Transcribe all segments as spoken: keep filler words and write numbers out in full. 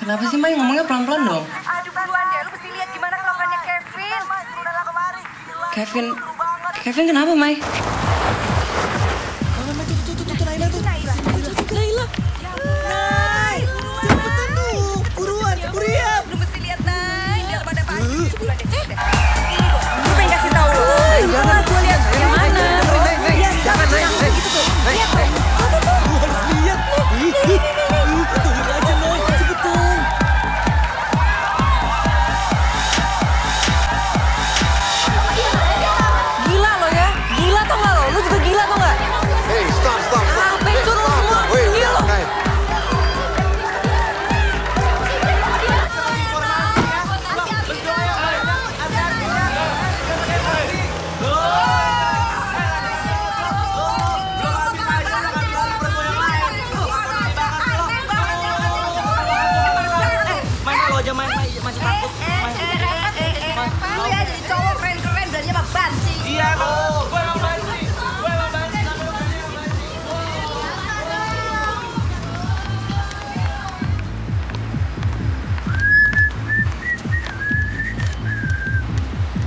Kenapa sih, Mai? Ngomongnya pelan-pelan dong. Aduh, buruan deh. Lu mesti lihat gimana kelakuannya Kevin. Kevin, Kevin kenapa, Mai? Mana Mai, tuh, tuh, tuh, tuh, Naila tuh. Naila. Naila. Nai, cepetan tuh. Buruan, Uriam. Lu mesti lihat, Nay. Biar pada pagi. Buruan deh, cepet deh. Ini tuh, lu pengen kasih tahu lu. Jangan, Gua lihat yang mana. Jangan, jangan, Nay. Gitu tuh. Lihat tuh. Tuh, tuh, tuh. Lu harus lihat. Ih, ih, ih, tungguin aja, Nay. Cepetan. Gila lo ya. Gila tau gak lo? Lu juga gila tau gak? Hey, stop, stop, stop. Ah, pencur lu semua. Wait, Gila lo. guys. Main kalau aja main, main masih takut. Main. Lu ya jadi cowok keren-keren berani sama banci. Iya, lo. Gue emang banci. Gue emang banci.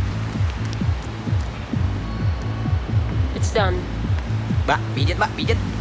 It's done. Mbak, pijet, Mbak, pijet.